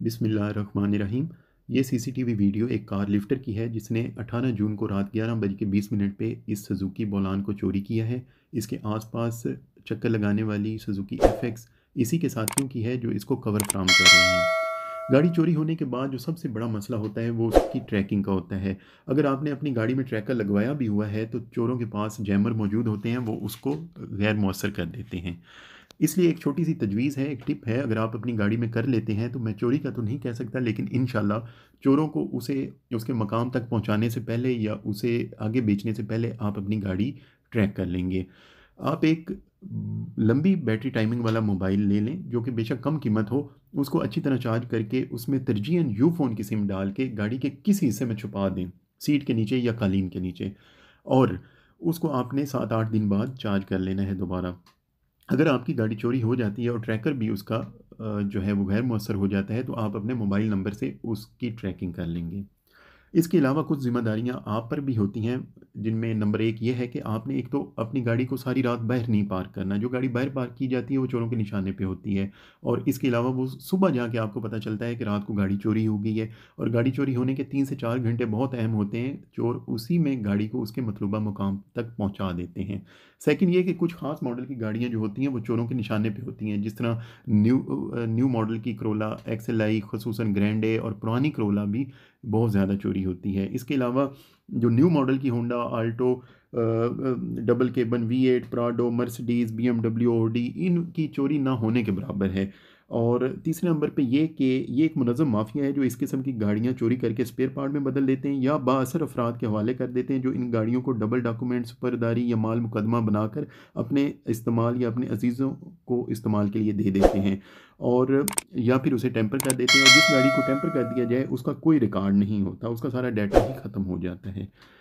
बिस्मिल्लाहिर्रहमानिर्रहीम। ये CCTV video एक कार लिफ्टर की है जिसने 18 जून को रात 11:20 पे इस सुजुकी बोलान को चोरी किया है। इसके आसपास चक्कर लगाने वाली सुजुकी एफएक्स इसी के साथियों की है जो इसको कवर फ्राहम कर रहे हैं। गाड़ी चोरी होने के बाद जो सबसे बड़ा मसला होता है वो उसकी ट्रैकिंग का होता है। अगर आपने अपनी गाड़ी में ट्रैकर लगवाया भी हुआ है तो चोरों के पास जैमर मौजूद होते हैं, वो उसको गैर मौसर कर देते हैं। इसलिए एक छोटी सी तजवीज़ है, एक टिप है, अगर आप अपनी गाड़ी में कर लेते हैं तो मैं चोरी का तो नहीं कह सकता, लेकिन इंशाल्लाह चोरों को उसे उसके मकाम तक पहुंचाने से पहले या उसे आगे बेचने से पहले आप अपनी गाड़ी ट्रैक कर लेंगे। आप एक लंबी बैटरी टाइमिंग वाला मोबाइल ले लें जो कि बेशक कम कीमत हो, उसको अच्छी तरह चार्ज करके उसमें तरजीहन यू फ़ोन की सिम डाल के गाड़ी के किसी हिस्से में छुपा दें, सीट के नीचे या कालीन के नीचे, और उसको आपने 7-8 दिन बाद चार्ज कर लेना है दोबारा। अगर आपकी गाड़ी चोरी हो जाती है और ट्रैकर भी उसका जो है वो गैर मौसर हो जाता है तो आप अपने मोबाइल नंबर से उसकी ट्रैकिंग कर लेंगे। इसके अलावा कुछ ज़िम्मेदारियाँ आप पर भी होती हैं, जिनमें नंबर एक ये है कि आपने एक तो अपनी गाड़ी को सारी रात बाहर नहीं पार्क करना। जो गाड़ी बाहर पार्क की जाती है वो चोरों के निशाने पे होती है, और इसके अलावा वो सुबह जाके आपको पता चलता है कि रात को गाड़ी चोरी हो गई है, और गाड़ी चोरी होने के 3 से 4 घंटे बहुत अहम होते हैं। चोर उसी में गाड़ी को उसके मतलूबा मुकाम तक पहुँचा देते हैं। सेकंड ये कि कुछ ख़ास मॉडल की गाड़ियाँ जो होती हैं वो चोरों के निशाने पे होती हैं, जिस तरह न्यू मॉडल की करोला एक्सएलआई, ख़ुसूसन ग्रैंडे और पुरानी करोला भी बहुत ज़्यादा चोरी होती है। इसके अलावा जो न्यू मॉडल की Honda Alto, double cabin, V8, Prado, Mercedes, BMW, Audi, इनकी चोरी ना होने के बराबर है। और तीसरे नंबर पे ये कि ये एक मुनज़्ज़म माफिया है जो इस किस्म की गाड़ियाँ चोरी करके स्पेयर पार्ट में बदल देते हैं या बाअसर अफराद के हवाले कर देते हैं, जो इन गाड़ियों को डबल डॉक्यूमेंट, सुपरदारी या माल मुकदमा बनाकर अपने इस्तेमाल या अपने अजीज़ों को इस्तेमाल के लिए दे देते हैं, और या फिर उसे टेम्पर कर देते हैं। और जिस गाड़ी को टेम्पर कर दिया जाए उसका कोई रिकॉर्ड नहीं होता, उसका सारा डाटा ही ख़त्म हो जाता है।